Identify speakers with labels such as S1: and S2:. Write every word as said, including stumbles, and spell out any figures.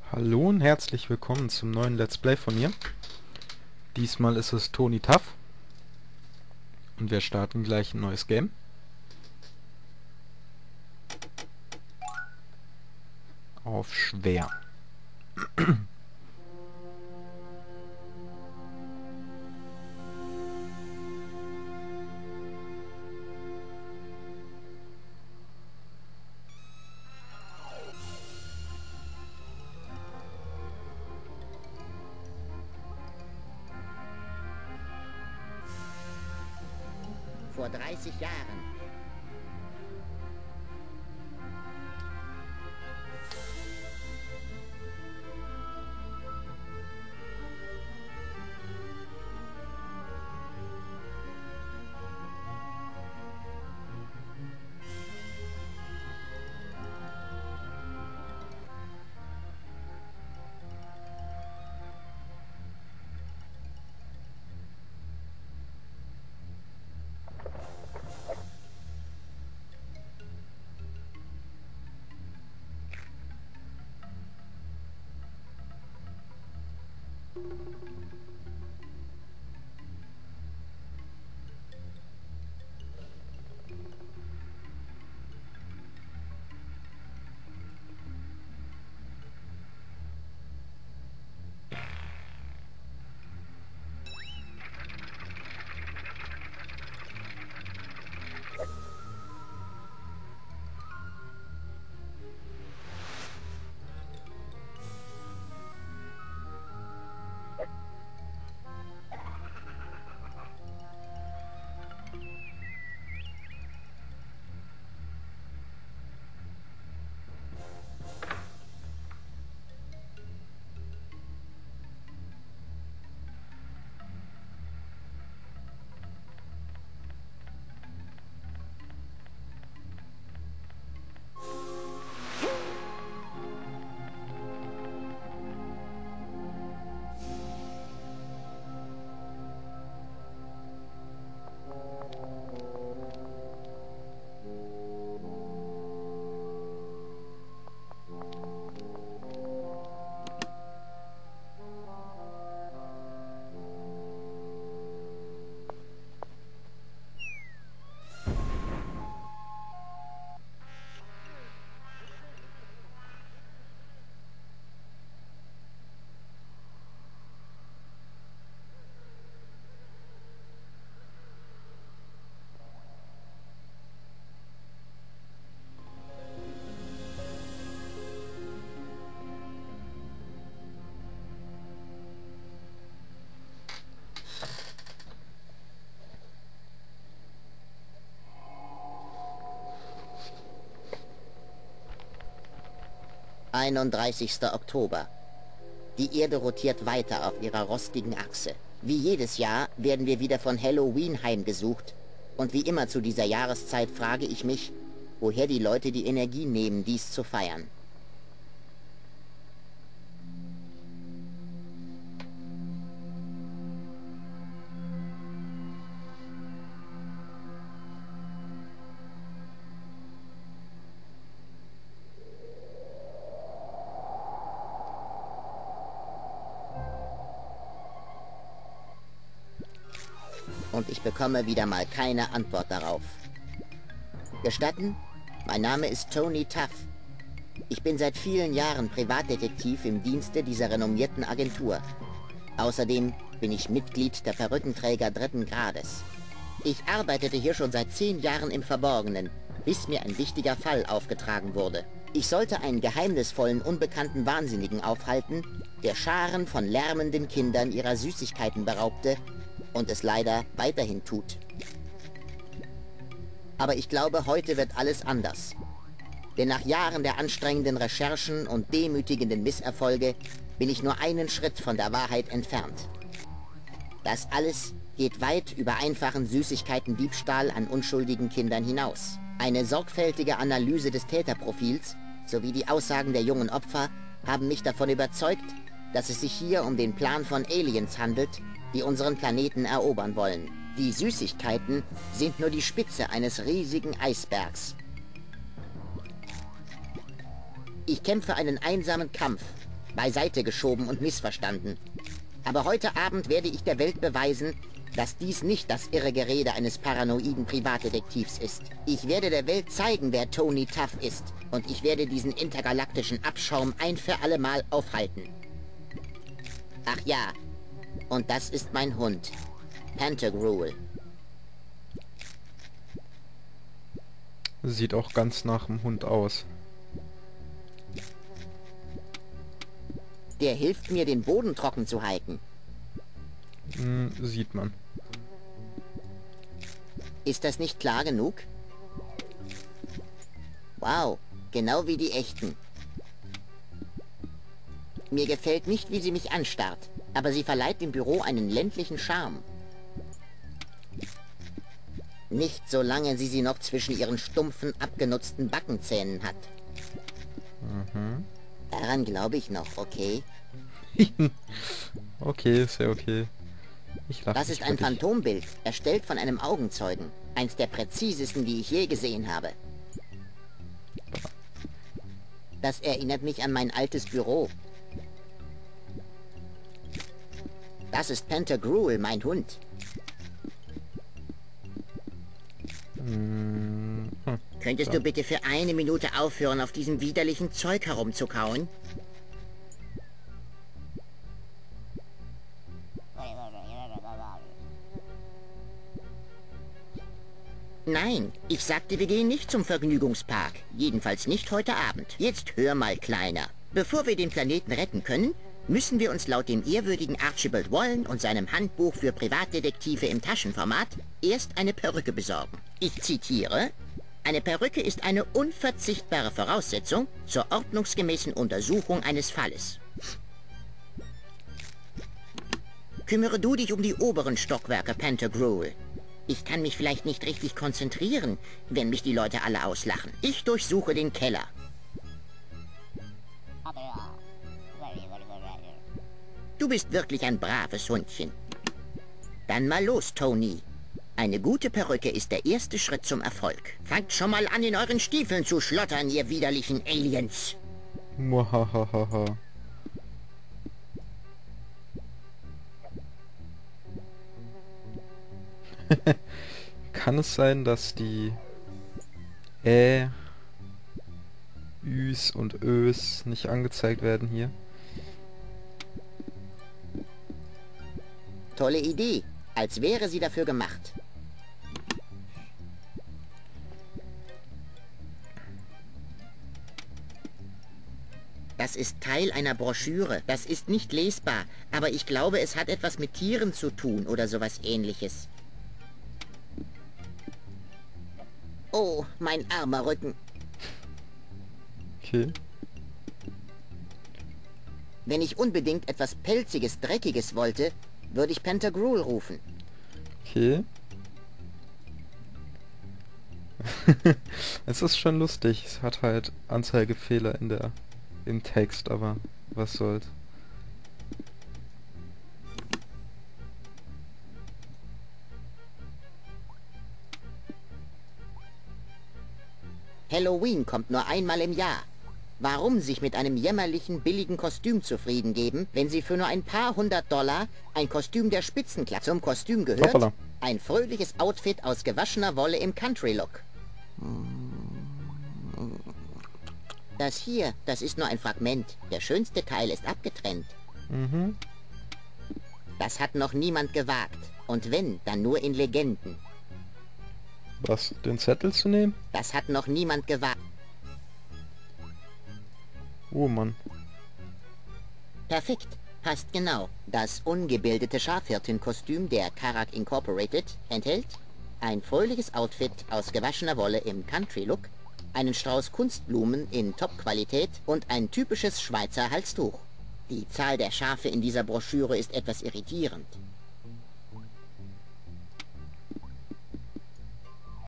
S1: Hallo und herzlich willkommen zum neuen Let's Play von mir. Diesmal ist es Tony Tough und wir starten gleich ein neues Game. Auf schwer.
S2: Vor dreißig Jahren. einunddreißigster Oktober. Die Erde rotiert weiter auf ihrer rostigen Achse. Wie jedes Jahr werden wir wieder von Halloween heimgesucht. Und wie immer zu dieser Jahreszeit frage ich mich, woher die Leute die Energie nehmen, dies zu feiern. Und ich bekomme wieder mal keine Antwort darauf. Gestatten? Mein Name ist Tony Tough. Ich bin seit vielen Jahren Privatdetektiv im Dienste dieser renommierten Agentur. Außerdem bin ich Mitglied der Perückenträger dritten Grades. Ich arbeitete hier schon seit zehn Jahren im Verborgenen, bis mir ein wichtiger Fall aufgetragen wurde. Ich sollte einen geheimnisvollen, unbekannten Wahnsinnigen aufhalten, der Scharen von lärmenden Kindern ihrer Süßigkeiten beraubte und es leider weiterhin tut. Aber ich glaube, heute wird alles anders. Denn nach Jahren der anstrengenden Recherchen und demütigenden Misserfolge bin ich nur einen Schritt von der Wahrheit entfernt. Das alles geht weit über einfachen Süßigkeiten-Diebstahl an unschuldigen Kindern hinaus. Eine sorgfältige Analyse des Täterprofils sowie die Aussagen der jungen Opfer haben mich davon überzeugt, dass es sich hier um den Plan von Aliens handelt, die unseren Planeten erobern wollen. Die Süßigkeiten sind nur die Spitze eines riesigen Eisbergs. Ich kämpfe einen einsamen Kampf beiseite geschoben und missverstanden. Aber heute Abend werde ich der Welt beweisen, dass dies nicht das irre Gerede eines paranoiden Privatdetektivs ist. Ich werde der Welt zeigen, wer Tony Tuff ist. Und ich werde diesen intergalaktischen Abschaum ein für alle Mal aufhalten. Ach ja, und das ist mein Hund, Pantagruel.
S1: Sieht auch ganz nach dem Hund aus.
S2: Der hilft mir, den Boden trocken zu halten.
S1: Hm, sieht man.
S2: Ist das nicht klar genug? Wow, genau wie die echten. Mir gefällt nicht, wie sie mich anstarrt, aber sie verleiht dem Büro einen ländlichen Charme. Nicht solange sie sie noch zwischen ihren stumpfen, abgenutzten Backenzähnen hat.
S1: Mhm.
S2: Daran glaube ich noch, okay?
S1: Okay, ist ja okay. Ich lache
S2: Das ist ein Phantombild, erstellt von einem Augenzeugen. Eins der präzisesten, die ich je gesehen habe. Das erinnert mich an mein altes Büro. Das ist Pantagruel, mein Hund.
S1: Hm, hm,
S2: Könntest
S1: ja.
S2: du bitte für eine Minute aufhören, auf diesem widerlichen Zeug herumzukauen? Nein, ich sagte, wir gehen nicht zum Vergnügungspark. Jedenfalls nicht heute Abend. Jetzt hör mal, Kleiner. Bevor wir den Planeten retten können, müssen wir uns laut dem ehrwürdigen Archibald Wallen und seinem Handbuch für Privatdetektive im Taschenformat erst eine Perücke besorgen. Ich zitiere: Eine Perücke ist eine unverzichtbare Voraussetzung zur ordnungsgemäßen Untersuchung eines Falles. Kümmere du dich um die oberen Stockwerke, Pantagruel. Ich kann mich vielleicht nicht richtig konzentrieren, wenn mich die Leute alle auslachen. Ich durchsuche den Keller. Du bist wirklich ein braves Hundchen. Dann mal los, Tony. Eine gute Perücke ist der erste Schritt zum Erfolg. Fangt schon mal an, in euren Stiefeln zu schlottern, ihr widerlichen Aliens.
S1: Muahahaha. Kann es sein, dass die Ä, Üs und Ös nicht angezeigt werden hier?
S2: Tolle Idee, als wäre sie dafür gemacht. Das ist Teil einer Broschüre. Das ist nicht lesbar, aber ich glaube, es hat etwas mit Tieren zu tun oder sowas Ähnliches. Oh, mein armer Rücken.
S1: Okay.
S2: Wenn ich unbedingt etwas Pelziges, Dreckiges wollte, würde ich Pantagruel rufen.
S1: Okay. Es ist schon lustig. Es hat halt Anzeigefehler in der im Text, aber was soll's.
S2: Halloween kommt nur einmal im Jahr. Warum sich mit einem jämmerlichen, billigen Kostüm zufrieden geben, wenn sie für nur ein paar hundert Dollar ein Kostüm der Spitzenklasse zum Kostüm gehört?
S1: Hoppala.
S2: Ein fröhliches Outfit aus gewaschener Wolle im Country-Look. Das hier, das ist nur ein Fragment. Der schönste Teil ist abgetrennt.
S1: Mhm.
S2: Das hat noch niemand gewagt. Und wenn, dann nur in Legenden.
S1: Was, den Zettel zu nehmen?
S2: Das hat noch niemand gewagt.
S1: Oh Mann.
S2: Perfekt, passt genau. Das ungebildete Schafhirtenkostüm der Karak Incorporated enthält ein fröhliches Outfit aus gewaschener Wolle im Country-Look, einen Strauß Kunstblumen in Top-Qualität und ein typisches Schweizer Halstuch. Die Zahl der Schafe in dieser Broschüre ist etwas irritierend.